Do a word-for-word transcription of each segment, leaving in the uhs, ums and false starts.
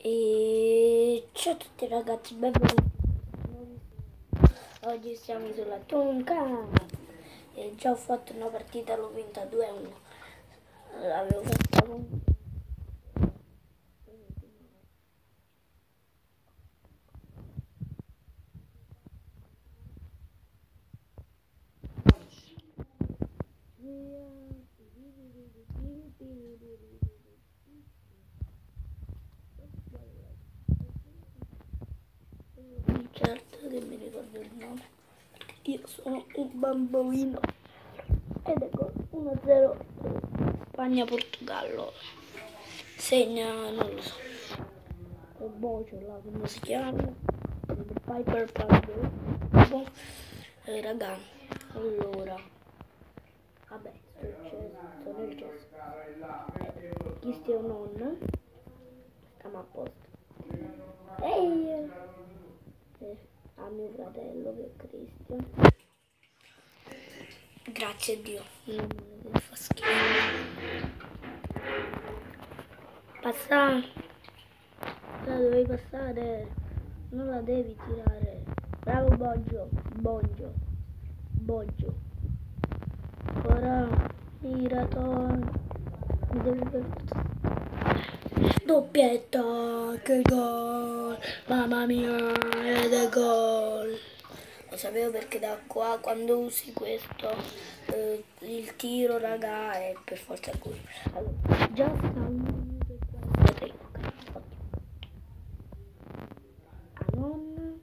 E ciao a tutti ragazzi, benvenuti. Oggi siamo sulla Tonka e già ho fatto una partita, l'ho vinta due a uno. L'avevo fatta con... Certo che mi ricordo il nome, perché io sono un bambino. Ed ecco, uno a zero Spagna-Portogallo. Segna, non lo so, il Bocio là, come si chiama? Il Piper Piper. Eh, raga, allora, vabbè, sto nel cesso. Eh, chi stia o non? Stiamo a posto. Ehi! Eh, a mio fratello che è Cristian. Grazie a Dio, non mi fa schifo. Passa, la dovevi passare, non la devi tirare. Bravo Boggio, Boggio, Boggio. Ora tirato, mi devi doppietta, che gol, mamma mia, ed è gol. Lo sapevo perché da qua quando usi questo eh, il tiro raga è per forza gol. Allora, già sta un minuto e quarantatré. A non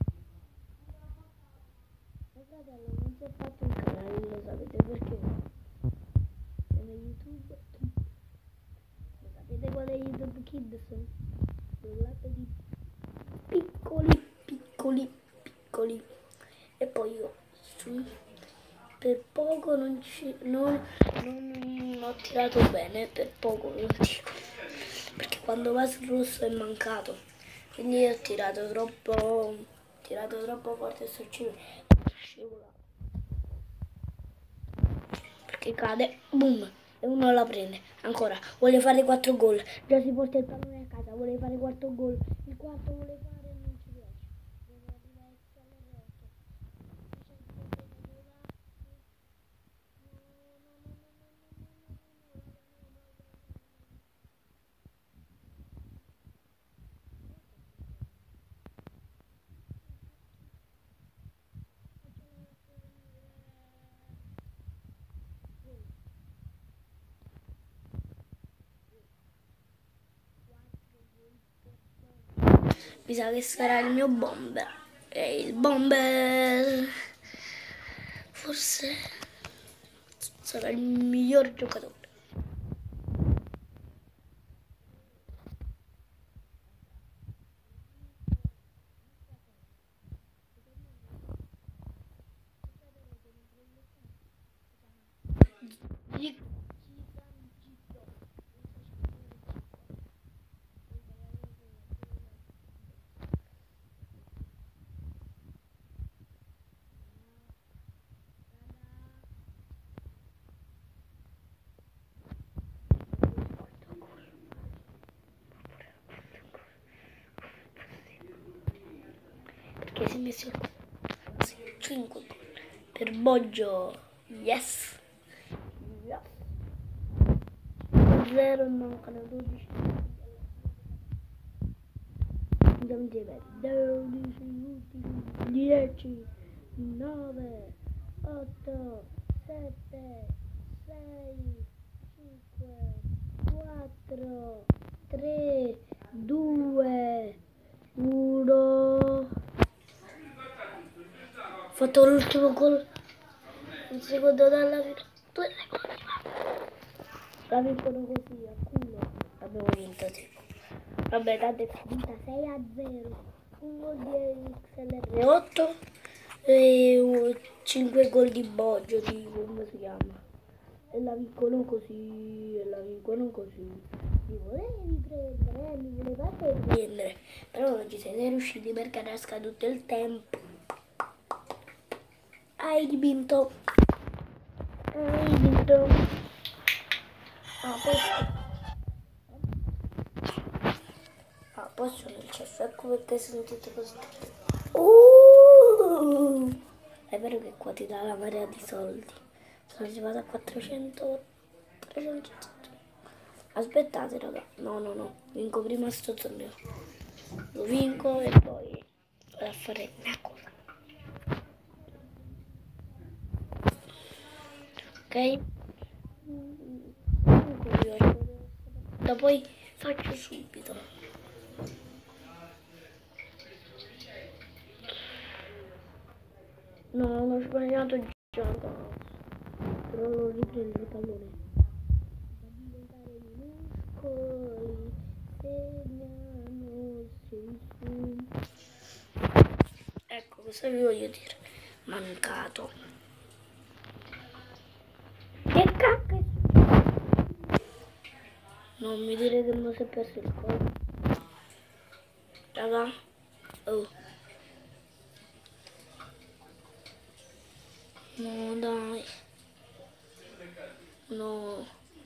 mio fratello non si è fatto un canale, lo sapete perché? Come YouTube Kids. Lo sapete qual è YouTube Kids? Quell'app di piccoli piccoli piccoli. E poi io su, per poco non, ci, non, non ho tirato bene, per poco ve lo dico, perché quando va sul rosso è mancato, quindi ho tirato troppo, ho tirato troppo forte sul cibo, scivolato, perché cade, boom, e uno la prende, ancora, vuole fare quattro gol, già si porta il pallone a casa, vuole fare quattro gol, il quarto vuole fare e non ci riesce. Mi sa che sarà il mio bomber. E il bomber forse sarà il miglior giocatore. Perché si è messo cinque per Boggio. Yes. Yes. zero e mancano dodici. Andiamo insieme. dodici ultimi. dieci, nove, otto, sette, sei, cinque, quattro, tre, due, uno. Ho fatto l'ultimo gol, un secondo dalla fine, due secondi. La vincono così, a culo. Abbiamo vinto, tipo. Vabbè, tanto è finita sei a zero. Un gol di X L R otto e cinque gol di Boggio, di come si chiama. E la vincono così, e la vincono così. Mi volevi prendere, eh, mi volevate prendere. Però non ci siete riusciti perché era scaduto il tempo. Hai vinto. Hai vinto. A posto. A posto nel cesso, ecco perché sentite così. Uh, è vero che qua ti dà la marea di soldi. Sono arrivata a quattrocento, trecento. Aspettate raga, no no no, vinco prima sto torneo. Lo vinco e poi vado a fare una cosa. Ok? Da poi faccio subito. No, non ho sbagliato il gioco. Però lo riprendo il pallone. Da diventare minuscoli, segnano su. Ecco, cosa vi voglio dire? Mancato. Che cacchio è successo? Non mi dire che mi si è perso il colpo. Raga. Oh. No dai. No.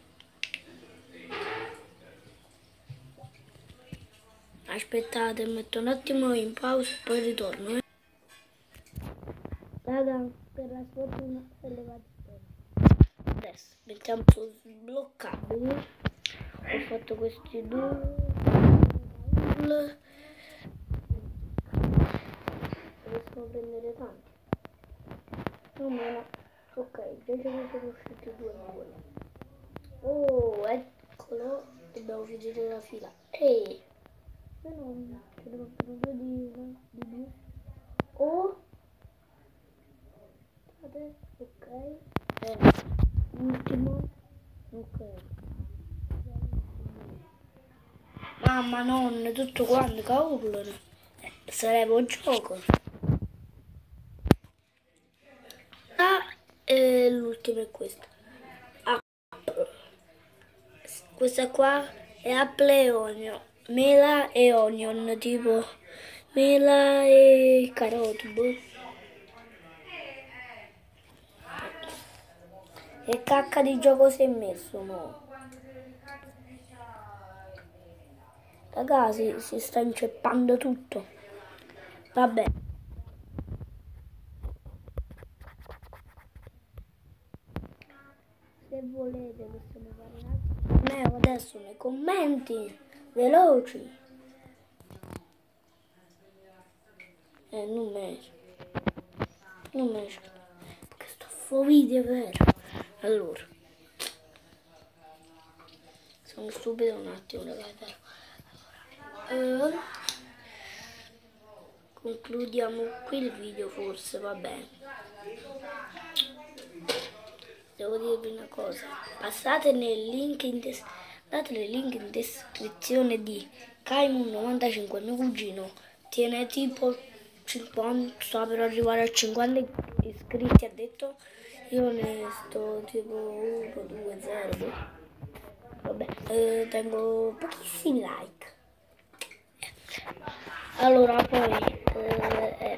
Aspettate, metto un attimo in pausa e poi ritorno. Eh. Raga, per la sfortuna si è levato bene. Adesso mettiamo su sbloccabili. Ho fatto questi due. Riesco a prendere tanti. Non meno. Ok, già ce ne sono usciti due buoni. Oh, eccolo. Dobbiamo vedere la fila. Ehi! Se non ci devo prendere di più. Oh! Ok. Eh, ultimo. Ok. Mamma nonna, tutto quanto che urlano. Eh, sarebbe un gioco. Ah, e l'ultimo è questo. Ah, questa qua è apple e onion. Mela e onion, tipo mela e carote. Boh. Che cacca di gioco si è messo, mo? Ragazzi, si sta inceppando tutto. Vabbè. Se volete possiamo fare un altro adesso nei commenti. Veloci. Eh, non mi esce. Non mi esce. Perché sto video è vero. Allora. Sono stupido un attimo, ragazzi. Allora. Uh, concludiamo qui il video forse, va bene. Devo dirvi una cosa. Passate nel link in descrizione. Date il link in descrizione di Kaimun novantacinque, mio cugino. Tiene tipo cinquanta, sta per arrivare a cinquanta iscritti, ha detto. Io ne sto tipo uno, due, zero. Vabbè, eh, tengo pochissimi like. Allora poi eh, eh,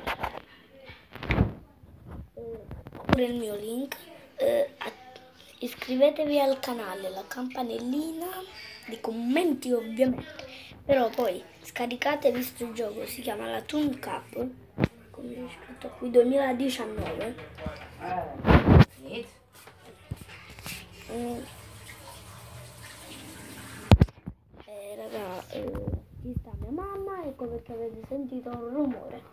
pure il mio link. Eh, iscrivetevi al canale, la campanellina di commenti ovviamente. Però poi scaricate questo gioco, si chiama la Toon Cup, come è scritto qui, duemiladiciannove. Mm. Eh, raga, eh, ci sta mia mamma, ecco perché avete sentito un rumore.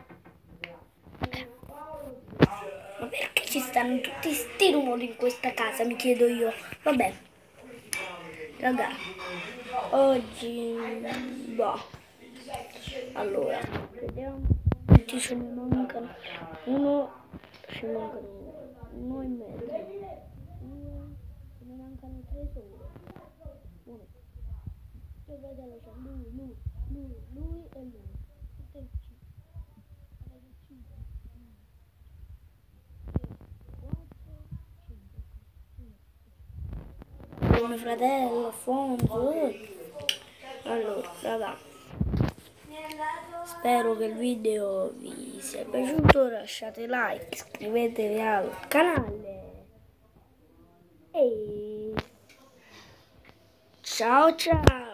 Ma perché ci stanno tutti sti rumori in questa casa, mi chiedo io. Vabbè, raga, oggi boh. Allora, vediamo quanti ce ne mancano. Uno, ci mancano uno e mezzo. Due, ce ne mancano tre solo. Uno. Mio fratello c'è lui, lui, lui, lui e lui. Mio fratello, Afonso. Allora, raga, spero che il video vi sia piaciuto. Lasciate like, iscrivetevi al canale e ciao ciao.